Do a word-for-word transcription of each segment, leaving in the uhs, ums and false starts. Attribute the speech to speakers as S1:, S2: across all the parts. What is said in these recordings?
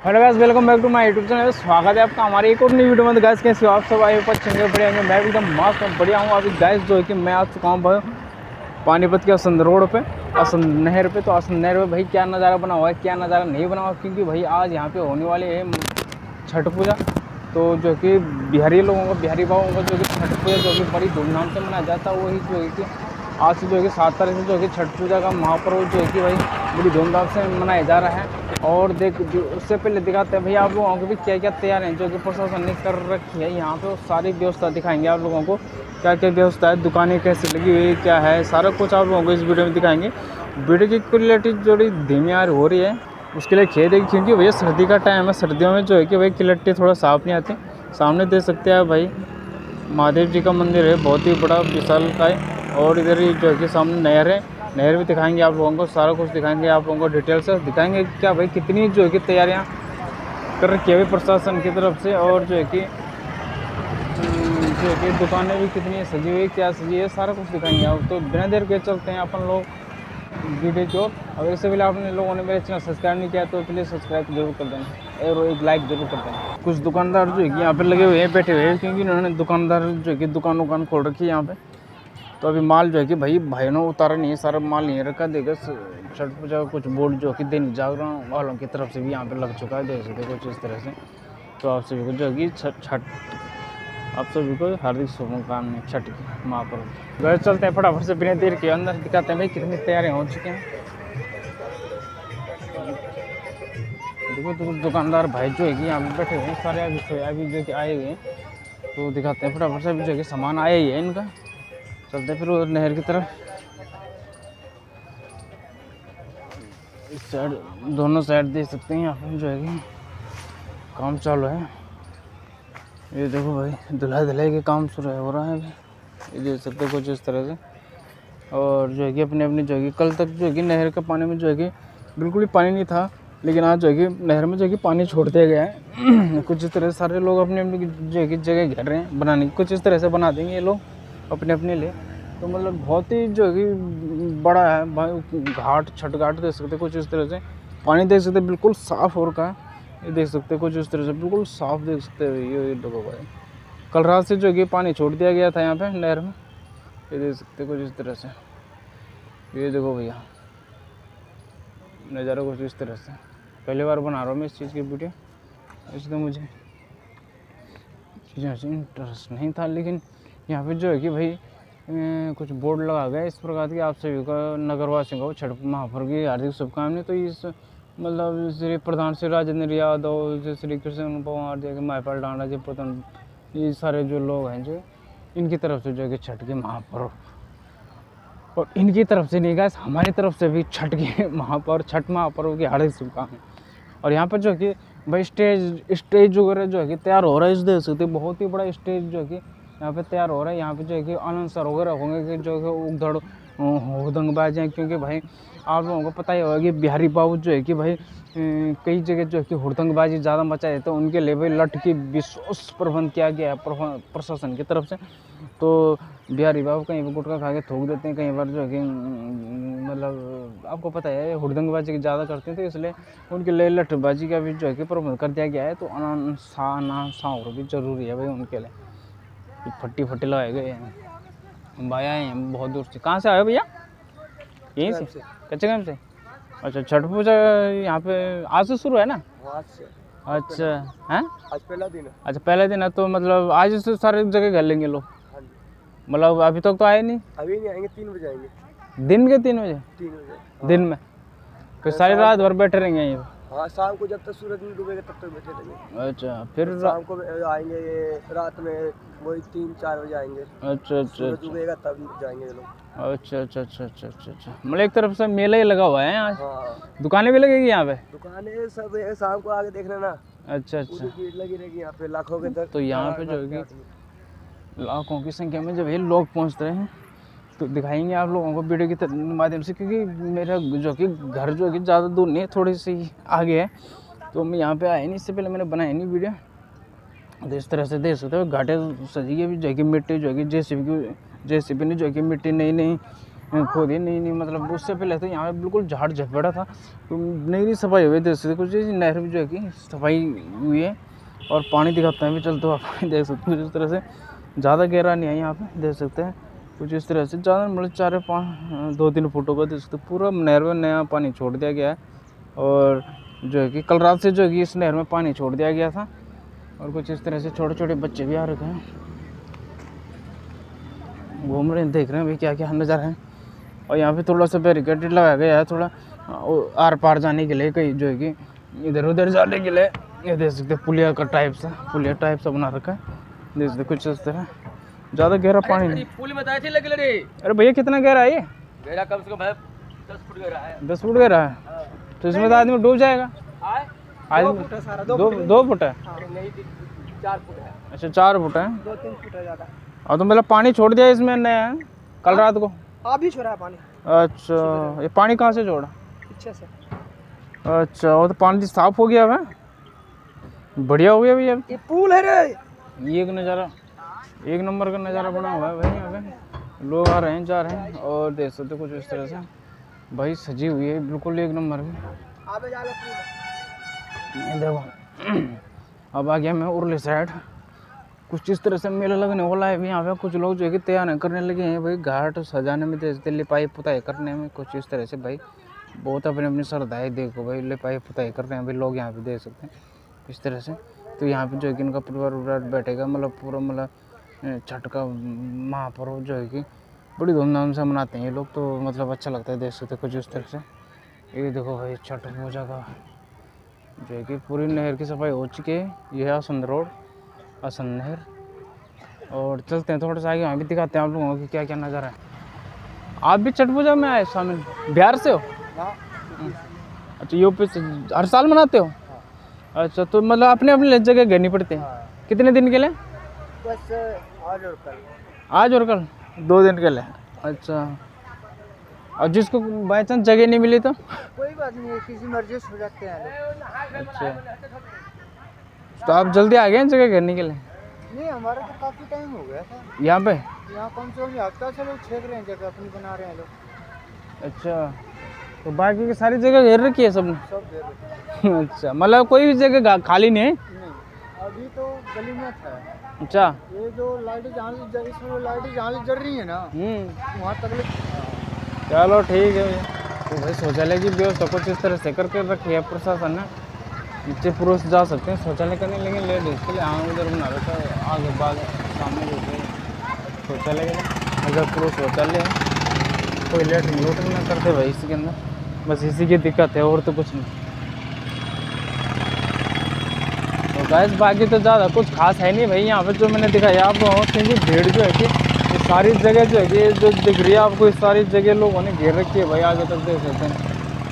S1: Hello guys, welcome back to my YouTube channel. स्वागत है आपका हमारे एक और नई वीडियो में। गाइस कैसे हो आप सब? आए ऊपर चंगे बढ़िया होंगे। मैं भी एकदम मस्त और बढ़िया हूँ। अभी गाइस जो है कि मैं आ चुका हूँ पानीपत के असंध रोड पे, असंध नहर पे। तो असंध नहर पे भाई क्या नज़ारा बना हुआ है, क्या नज़ारा नहीं बना हुआ, क्योंकि भाई आज यहाँ पे होने वाली है छठ पूजा। तो जो कि बिहारी लोगों को, बिहारी बाबुओं को जो कि छठ पूजा जो कि बड़ी धूमधाम से मनाया जाता है, वही जो है कि आज से जो है कि सात तारीख से जो है कि छठ पूजा का महापर्व जो है कि भाई बड़ी धूमधाम से मनाया जा रहा है। और देख उससे पहले दिखाते हैं भैया आप लोगों को भी क्या क्या तैयार हैं जो कि प्रशासन ने कर रखी है यहाँ पे। सारी व्यवस्था दिखाएंगे आप लोगों को, क्या क्या व्यवस्था है, दुकानें कैसी लगी हुई, क्या है, सारा कुछ आप लोगों को इस वीडियो में दिखाएंगे। वीडियो की क्वालिटी थोड़ी धीमी आ हो रही है, उसके लिए खेद है, क्योंकि भैया सर्दी का टाइम है। सर्दियों में जो है कि भाई क्वालिटी थोड़ा साफ नहीं आती। सामने देख सकते हैं भाई महादेव जी का मंदिर है, बहुत ही बड़ा विशाल का है। और इधर ही जो है कि सामने नहर है, नहर भी दिखाएंगे आप लोगों को, सारा कुछ दिखाएंगे आप लोगों को, डिटेल से दिखाएंगे क्या भाई कितनी जो है कि तैयारियां कर रखी है प्रशासन की तरफ से। और जो है कि जो है कि दुकानें भी कितनी सजी हुई, क्या सजी है, सारा कुछ दिखाएंगे आप। तो बिना देर के चलते हैं अपन लोग वीडियो की ओर। अगर इससे पहले आपने लोगों ने मेरे चैनल सब्सक्राइब नहीं किया तो प्लीज़ सब्सक्राइब जरूर कर देना और एक लाइक जरूर कर देना। कुछ दुकानदार जो है कि यहाँ पे लगे हुए हैं, बैठे हुए हैं, क्योंकि उन्होंने दुकानदार जो है कि दुकान दुकान खोल रखी है यहाँ पे। तो अभी माल जो है कि भाई भाइयों ने उतारा नहीं है, सारा माल नहीं रखा। देखो छठ पूजा कुछ बोर्ड जो कि दैनिक जागरण वालों की तरफ से भी यहाँ पे लग चुका है, देख सकते कुछ इस तरह से। तो आप सभी को जो है कि छठ आप सभी को हार्दिक शुभकामनाएं छठ की महापर्व। घर चलते हैं फटाफट से बिना देर के, अंदर दिखाते हैं भाई कितनी तैयारियां हो चुकी हैं। देखो तो दुकानदार भाई जो है कि यहाँ पे बैठे हुए हैं सारे, अभी अभी जो कि आए हुए हैं। तो दिखाते हैं फटाफट से, अभी जो है कि सामान आया ही है इनका। चलते फिर नहर की तरफ। इस साइड दोनों साइड देख सकते हैं यहाँ पर जो है कि काम चालू है। ये देखो भाई धुलाई धुलाई के काम शुरू हो रहा है अभी, ये देख सकते हो कुछ इस तरह से। और जो है कि अपने अपने जो है कि कल तक जो है कि नहर के पानी में जो है कि बिल्कुल ही पानी नहीं था, लेकिन आज जो है कि नहर में जो है कि पानी छोड़ दिया गया है। कुछ इस तरह से सारे लोग अपने अपनी जो है कि जगह घेर रहे हैं बनाने की, कुछ इस तरह से बना देंगे ये लोग अपने अपने लिए। तो मतलब बहुत ही जो है कि बड़ा है भाई घाट, छठ घाट देख सकते कुछ इस तरह से। पानी देख सकते बिल्कुल साफ़ हो रखा है, ये देख सकते कुछ इस तरह से बिल्कुल साफ़ देख सकते हो। ये देखो भाई कल रात से जो है कि पानी छोड़ दिया गया था यहाँ पे नहर में, ये देख सकते कुछ इस तरह से। ये देखो भैया नज़ारा कुछ इस तरह से। पहली बार बना रहा हूँ मैं इस चीज़ की वीडियो, इसलिए मुझे चीज़ें से इंटरेस्ट नहीं था। लेकिन यहाँ पे जो है कि भाई कुछ बोर्ड लगा गया इस प्रकार की, आप सभी का नगरवासियों को छठ महापर्व की हार्दिक शुभकामनाएं। तो इस मतलब श्री प्रधान श्री राजेंद्र यादव, श्री कृष्ण पवार जी, मायपाल डांडा जी, प्रधान, ये सारे जो लोग हैं जो इनकी तरफ से जो है कि छठ के महापर्व, और इनकी तरफ से नहीं गाइस हमारी तरफ से भी छठ के महापर्व, छठ महापर्व की हार्दिक शुभकामनाएं। और यहाँ पर जो है कि भाई स्टेज स्टेज वगैरह जो है कि तैयार हो रहा है, इस देख सकते बहुत ही बड़ा स्टेज जो है कि यहाँ पे तैयार हो रहा है। यहाँ पे जो है कि अनाउंसर वगैरह होंगे कि जो है उधड़ हुदंगबाज हैं, क्योंकि भाई आप लोगों को पता ही होगा कि बिहारी बाबू जो है कि भाई कई जगह जो है कि हुड़दंगबाजी ज़्यादा मचाए, तो उनके लिए भाई लठ की विशेष प्रबंध किया गया है प्रशासन की तरफ से। तो बिहारी बाबू कहीं पर गुटखा खा के थूक देते हैं, कई बार जो है कि मतलब आपको पता है हुड़दंगबाजी की ज़्यादा करते हैं, तो इसलिए उनके लिए लठबाजी का भी जो है कि प्रबंध कर दिया गया है। तो अनाउंसा अनाउंसा भी ज़रूरी है भाई उनके लिए। फट्टी फट्टी लगाए गए हैं भाई, आए हैं बहुत दूर से। कहाँ से आए भैया? यहीं से, कच्चे गाँव से। अच्छा छठ पूजा यहाँ पे आज से शुरू है ना?
S2: आज से।
S1: अच्छा है,
S2: आज पहला दिन है।
S1: अच्छा पहला दिन है, तो मतलब आज से सारे जगह घर लेंगे लोग?
S2: हाँ जी।
S1: मतलब अभी तक तो आए नहीं?
S2: अभी नहीं आएंगे, तीन बजे आएंगे।
S1: दिन के तीन बजे?
S2: तीन बजे हाँ।
S1: दिन में फिर सारी रात भर बैठे रहेंगे यहीं पे?
S2: हाँ शाम को जब तक सूरज नहीं डूबेगा तब तक बैठे रहेंगे।
S1: अच्छा फिर
S2: शाम को आएंगे, ये रात में वही तीन चार बजे आएंगे।
S1: अच्छा अच्छा
S2: सूरज डूबेगा तब जाएंगे ये लोग।
S1: अच्छा अच्छा अच्छा अच्छा अच्छा अच्छा मतलब एक तरफ से मेला ही लगा हुआ है आज।
S2: हाँ
S1: दुकानें भी लगेगी यहाँ पे?
S2: दुकानें सब है, शाम को आगे देख लेना।
S1: अच्छा अच्छा
S2: भीड़ लगी रहेगी यहाँ पे लाखों के दर।
S1: तो यहाँ पे जो है लाखों की संख्या में जब ये लोग पहुँच रहे हैं, तो दिखाएंगे आप लोगों को वीडियो के माध्यम से, क्योंकि मेरा जो कि घर जो कि ज़्यादा दूर नहीं है, थोड़ी सी आगे है। तो मैं यहाँ पे आया नहीं, इससे पहले मैंने बनाया नहीं वीडियो। तो इस तरह से देख सकते हो घाटे सजी है भी जो है कि मिट्टी जो है कि जेसीबी की जेसीबी ने जो है कि मिट्टी नई नई खोदी नहीं नहीं मतलब उससे पहले तो यहाँ पे बिल्कुल झाड़ झपड़ा था, तो नई नई सफाई हुई देख सकते कुछ नहर भी जो है कि सफाई हुई है। और पानी दिखाते हैं भी चलते हो आप देख सकते हो, इस तरह से ज़्यादा गहरा नहीं है यहाँ पे, देख सकते हैं कुछ इस तरह से ज़्यादा मतलब चार पाँच दो तीन फुटों का देख सकते हो। पूरा नहर में नया पानी छोड़ दिया गया है, और जो है कि कल रात से जो है कि इस नहर में पानी छोड़ दिया गया था। और कुछ इस तरह से छोटे छोटे बच्चे भी आ रखे हैं, घूम रहे हैं, देख रहे हैं भाई क्या क्या नज़ारा है। और यहाँ पे थोड़ा सा बैरिकेड लगाया गया है, थोड़ा आर पार जाने के लिए, कहीं जो है कि इधर उधर जाने के लिए। ये देख सकते पुलिया का टाइप सा पुलिया टाइप सा बना रखा है, देख सकते कुछ इस तरह। ज़्यादा गहरा पानी नहीं।
S2: पुल में थे लगे रे।
S1: अरे भैया कितना गहरा है ये?
S2: गहरा कम से कम भाई दस फुट गहरा है।
S1: दस फुट गहरा है, तो इसमें तो आदमी डूब जाएगा। आदमी दो दो फुट है,
S2: चार फुट है।
S1: अच्छा चार फुट है,
S2: दो तीन फुट है ज़्यादा।
S1: और तो मतलब पानी छोड़ दिया इसमें नया कल रात को?
S2: अभी छोड़ा है पानी।
S1: अच्छा, ये पानी कहाँ से छोड़ा?
S2: पीछे से।
S1: अच्छा, वो तो पानी साफ हो गया है, बढ़िया हो गया भैया।
S2: ये पुल है रे।
S1: ये एक नज़ारा, एक नंबर का नज़ारा बना हुआ है भाई। यहाँ पे लोग आ रहे हैं जा रहे हैं, और देख सकते कुछ इस तरह से भाई सजी हुई है बिल्कुल एक नंबर की।
S2: आगे जा लो पुल।
S1: देखो अब आ गया मैं उरली साइड। कुछ इस तरह से मेला लगने वाला है यहाँ पे। कुछ लोग जो है कि तैयार करने लगे हैं भाई, घाट सजाने में, जैसे लिपाई पुताई करने में, कुछ इस तरह से भाई बहुत अपनी अपनी श्रद्धाएँ। देखो भाई लिपाई पुताई कर रहे हैं भाई लोग यहाँ पे, देख सकते हैं इस तरह से। तो यहाँ पे जो है कि इनका परिवार उवार बैठेगा, मतलब पूरा मतलब छठ का महापर्व जो है कि बड़ी धूमधाम से मनाते हैं ये लोग, तो मतलब अच्छा लगता है, देख सकते कुछ इस तरह से। ये देखो भाई छठ पूजा का जो है कि पूरी नहर की सफाई हो चुकी है। यह है आसंद रोड, आसंद नहर। और चलते हैं थोड़ा सा आगे, वहाँ भी दिखाते हैं आप लोगों को क्या क्या नज़ारा है। आप भी छठ पूजा में आए शामिल? बिहार से हो? अच्छा, यूपी से हर साल मनाते हो? अच्छा, तो मतलब अपने अपने जगह घरनी पड़ते हैं। कितने दिन के लिए?
S2: बस आज और कल।
S1: आज और कल दो दिन के लिए। अच्छा, और जिसको बाई चांस जगह नहीं मिली तो?
S2: कोई बात नहीं है, किसी मर्जी से हो जाते हैं।
S1: अच्छा, तो आप जल्दी आ गए हैं जगह करने के लिए?
S2: नहीं, हमारा तो काफ़ी टाइम हो गया था
S1: यहाँ पे।
S2: यहाँ कम से कम हफ्ता से लोग छेक रहे हैं, जगह अपनी बना रहे हैं लोग।
S1: अच्छा, तो बाकी की सारी जगह घेर रखी है सबने?
S2: सब दे रहे।
S1: अच्छा, मतलब कोई भी जगह खाली नहीं है?
S2: नहीं, अभी तो गली में था।
S1: अच्छा,
S2: ये जो लाइटें जहाँ से इसमें लाइटें जहाँ जल रही है ना, वहाँ तक ले।
S1: चलो ठीक है भैया। तो भाई शौचालय की व्यवस्था कुछ इस तरह से करके रखी है प्रशासन ने। नीचे पुरुष जा सकते हैं शौचालय करने, लेकिन लेडीज के लिए हाँ उधर बना रखा है आगे बाद सामने जो शौचालय के लिए। अगर पुरुष शौचालय है, कोई लेटरिन लूटरिन ना करते भाई इसी के अंदर, बस इसी की दिक्कत है और तो कुछ नहीं। तो गैस बाकी तो ज़्यादा कुछ खास है नहीं भाई यहाँ पे जो मैंने दिखाया आपको, क्योंकि भीड़ जो है कि ये सारी जगह जो है कि जो दिख रही है आपको, इस सारी जगह लोगों ने घेर रखी है भाई, आगे तक देख सकते हैं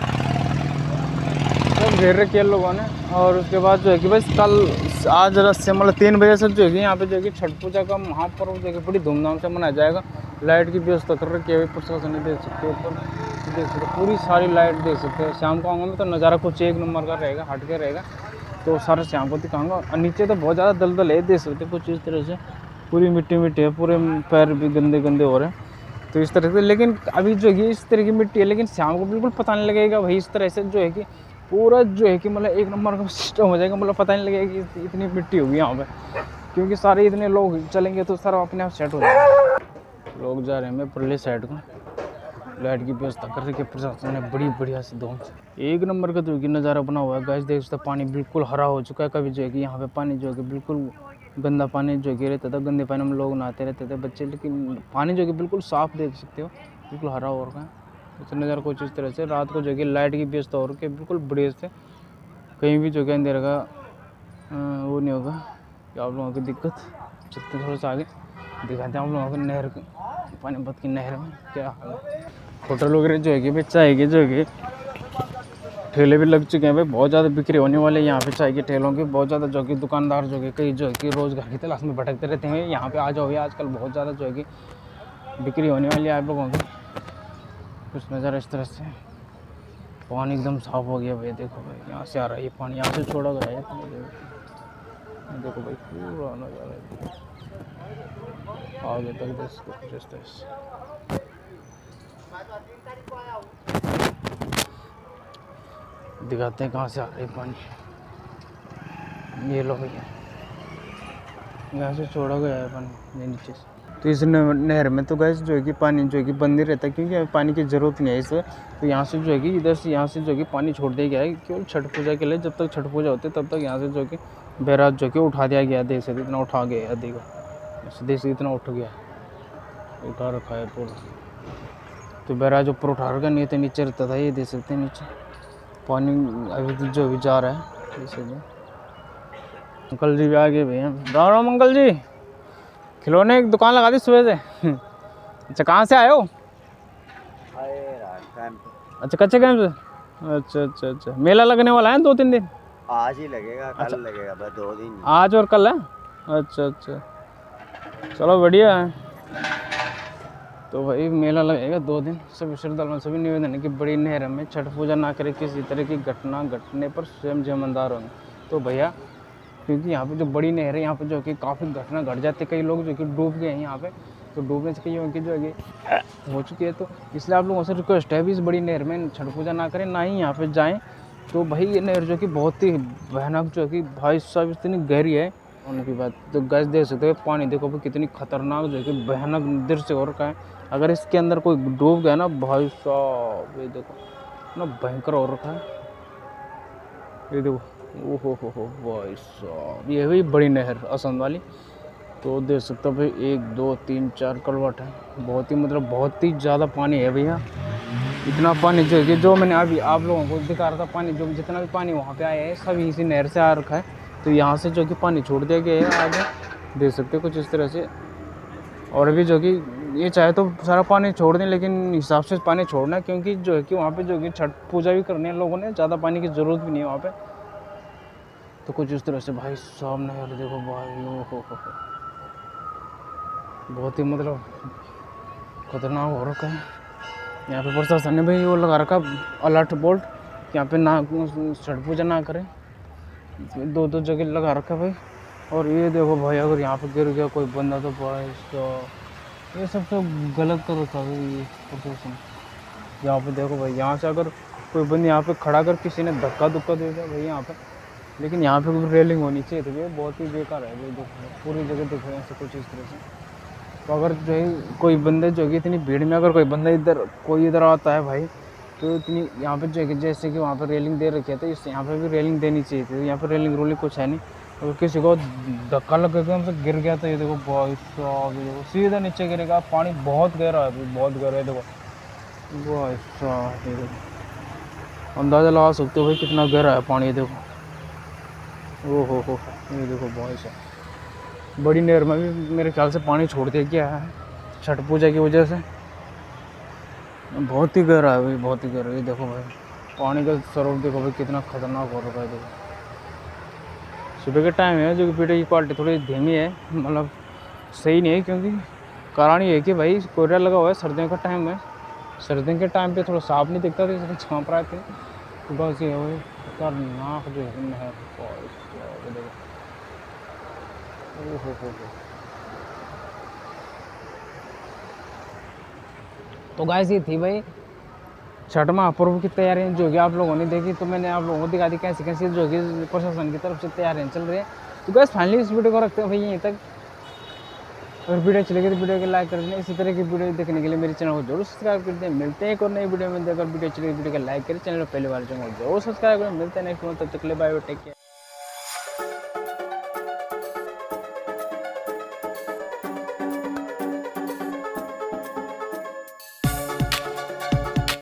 S1: सब घेर रखी है लोगों ने। और उसके बाद जो है कि बस कल आज रात से मतलब तीन बजे से जो है कि यहाँ पे जो है कि छठ पूजा का महापर्व जो है कि बड़ी धूमधाम से मनाया जाएगा। लाइट की व्यवस्था कर रखी है भाई प्रशासन ने, देख सकते हो ऊपर देख सकते हो पूरी सारी लाइट देख सकते हैं। शाम को आऊँगा मैं तो नज़ारा कुछ एक नंबर का रहेगा, हट के रहेगा, तो सारा शाम को दिखाऊंगा। और नीचे तो बहुत ज़्यादा दलदल है, देख सकते कुछ इस तरह से पूरी मिट्टी मिट्टी है, पूरे पैर भी गंदे गंदे हो रहे हैं तो इस तरह से। लेकिन अभी जो है इस तरह की मिट्टी है, लेकिन शाम को बिल्कुल पता नहीं लगेगा भाई, इस तरह से जो है कि पूरा जो है कि मतलब एक नंबर का सिस्टम हो जाएगा, मतलब पता नहीं लगेगा कि इतनी मिट्टी होगी यहाँ पे, क्योंकि सारे इतने लोग चलेंगे तो सारा अपने आप सेट हो जाएगा। लोग जा रहे हैं मैं पुरली साइड को, लाइट की व्यवस्था कर रखी है प्रशासन ने बड़ी बढ़िया से धूम से। एक नंबर का जो है कि नज़ारा बना हुआ है गाइस, देख सकते पानी बिल्कुल हरा हो चुका है। कभी जो है कि यहाँ पे पानी जो है कि बिल्कुल गंदा पानी जो है कि रहता था, गंदे पानी में लोग नहाते रहते थे बच्चे, लेकिन पानी जो है कि बिल्कुल साफ़ देख सकते हो, बिल्कुल हरा हो रखा है। इस नज़ारा कुछ इस तरह से। रात को जो है कि लाइट की व्यवस्था हो रखी है बिल्कुल बढ़िया से, कहीं भी जो है अंधेरे का वो नहीं होगा कि आप लोगों की दिक्कत। चलते थोड़ा सा आगे दिखाते हैं आप लोगों को नहर की, पानीपत की नहर में क्या हाल है। होटल वगैरह जो है कि भाई चाय के जो है कि ठेले भी लग चुके हैं भाई, बहुत ज़्यादा बिक्री होने वाले हैं यहाँ पे चाय के ठेलों की। बहुत ज़्यादा जो कि दुकानदार जो कि कई जो है कि रोज़गार की तलाश में भटकते रहते हैं, यहाँ पे आ जाओ भैया, आजकल बहुत ज़्यादा जो है कि बिक्री होने वाली है आप लोगों की। कुछ नज़ारा इस तरह से, पानी एकदम साफ़ हो गया भाई, देखो भाई यहाँ से आ रहा है ये पानी, यहाँ से छोड़ा गया है पानी, देखो भाई पूरा नज़ारा आगे तक। दिखाते हैं कहाँ से आ रही पानी। ये लो भैया, यहाँ से छोड़ा गया है पानी नीचे से। तो इस नहर में तो गैस जो है कि पानी जो है कि बंद ही रहता है, क्योंकि पानी की ज़रूरत नहीं है इसमें। तो यहाँ से जो है कि इधर से यहाँ से जो है कि पानी छोड़ दिया गया है केवल छठ पूजा के लिए। जब तक छठ पूजा होती है तब तक यहाँ से जो है कि बैराज जो कि उठा दिया गया। देख सकते इतना उठा गया है, देखो देख सकते इतना उठ गया, उठा रखा है पूरा। तो बैराज ऊपर उठा रखा, नहीं तो नीचे रहता था। ये देख सकते हैं नीचे पानी अभी जो भी जा रहा है। जैसे अंकल जी भी आ गए भैया। राम राम अंकल जी, खिलौने की दुकान लगा दी सुबह से। अच्छा कहाँ से आए हो? अच्छा कच्चे कैंप से। अच्छा अच्छा अच्छा, मेला लगने वाला है दो तीन दिन?
S2: आज ही लगेगा, कल
S1: अच्छा।
S2: लगेगा, बस दो दिन।
S1: आज और कल है? अच्छा अच्छा, चलो बढ़िया है। तो भाई मेला लगेगा दो दिन। सभी श्रद्धालुओं से भी निवेदन है कि बड़ी नहर में छठ पूजा ना करें, किसी तरह की घटना घटने पर स्वयं जिम्मेदार होंगे। तो भैया क्योंकि यहाँ पे जो बड़ी नहर है यहाँ पे जो कि काफ़ी घटना घट जाती है, कई लोग जो कि डूब गए हैं यहाँ पे। तो डूबने से कई की जो है हो चुकी है। तो इसलिए आप लोगों से रिक्वेस्ट है भी इस बड़ी नहर में छठ पूजा ना करें, ना ही यहाँ पे जाएँ। तो भाई ये नहर जो कि बहुत ही भयानक जो कि भाई साहब इतनी गहरी है उनकी बात। तो गैस देख सकते हो पानी देखो भाई कितनी खतरनाक जो कि भयानक दृश्य हो रखा है। अगर इसके अंदर कोई डूब गया ना भाई साहब, ये देखो ना भयंकर हो रखा है। ये देखो ओहो हो हो भाई साहब, ये भी बड़ी नहर असम वाली। तो देख सकते हो भाई एक दो तीन चार कलवट है। बहुत ही मतलब बहुत ही ज़्यादा पानी है भैया। इतना पानी जो है जो मैंने अभी आप लोगों को दिखा रहा था, पानी जो जितना भी पानी वहाँ पे आया है सब इसी नहर से आ रखा है। तो यहाँ से जो कि पानी छोड़ दिया गया है आगे, देख सकते हो कुछ इस तरह से। और अभी जो कि ये चाहे तो सारा पानी छोड़ दें, लेकिन हिसाब से पानी छोड़ना है, क्योंकि जो है कि वहाँ पे जो कि छठ पूजा भी करनी है लोगों ने, ज़्यादा पानी की ज़रूरत भी नहीं है वहाँ पे। तो कुछ इस तरह से भाई सामने यार देखो भाई ओ हो हो बहुत ही मतलब खतरनाक हो रखा है। यहाँ पे प्रशासन ने भाई वो लगा रखा अलर्ट बोर्ड, यहाँ पे ना छठ पूजा ना करें। दो दो जगह लगा रखा भाई। और ये देखो भाई अगर यहाँ पे गिर गया कोई बंदा तो भाई तो ये सब तो गलत करो था भाई प्रशासन। यहाँ पे देखो भाई यहाँ से अगर कोई बंदा यहाँ पे खड़ा कर किसी ने धक्का धुक्का दे दिया भाई यहाँ पे, लेकिन यहाँ पे कोई रेलिंग होनी चाहिए थी। ये बहुत ही बेकार है भाई, देखो पूरी जगह दिख रहे हैं ऐसे कुछ इस तरह से। तो अगर जो है कोई बंदे जो है इतनी भीड़ में अगर कोई बंदा इधर कोई इधर आता है भाई, तो इतनी यहाँ पे जो है जैसे कि वहाँ पे रेलिंग दे रखी है, तो इससे यहाँ पे भी रेलिंग देनी चाहिए थी। यहाँ पे रेलिंग रोलिंग कुछ है नहीं। अगर किसी को धक्का लग गया हमसे गिर गया तो ये देखो भाई साहब, ये देखो सीधा नीचे गिरेगा। पानी बहुत गहरा है भाई, बहुत गहरा है। देखो भाई साहब, ये देखो अंदाज़ा लगा सकते हो भाई कितना गहरा है पानी। देखो ओ हो हो ये देखो भाई साहब, बड़ी नहर में भी मेरे ख्याल से पानी छोड़ दिया गया है छठ पूजा की वजह से। बहुत ही गहरा है भाई, बहुत ही गहरा। ये देखो भाई पानी का स्वरूप देखो भाई कितना खतरनाक हो रहा है। देखो सुबह के टाइम है जो कि वीडियो की क्वालिटी थोड़ी धीमी है, मतलब सही नहीं है, क्योंकि कारण ये है कि भाई कोयला लगा हुआ है। सर्दियों का टाइम है, सर्दियों के टाइम पे थोड़ा साफ नहीं दिखता था, इसलिए छाँप रहे थे। तो बस ये भाई खतरनाक जो है देखो ओहो हो हो। तो गाइस ये थी भाई छठ महापर्व की तैयारियां जो कि आप लोगों ने देखी। तो मैंने आप लोगों को दिखा दी कैसी कैसी जो कि प्रशासन की तरफ से तैयारियां चल रही है। तो गाइस फाइनली इस वीडियो को रखते हैं भाई यहीं तक। अगर वीडियो चलेगी तो वीडियो को लाइक कर देना। इसी तरह की वीडियो देखने के लिए मेरे चैनल को जरूर सब्सक्राइब कर दें। मिलते हैं एक और नई वीडियो में। अगर वीडियो चलेगी वीडियो को लाइक करें, चैनल को पहले बार चैनल को जरूर सब्सक्राइब करें। मिलते हैं नेक्स्ट में, तब तक के लिए बाय बाय, टेक केयर।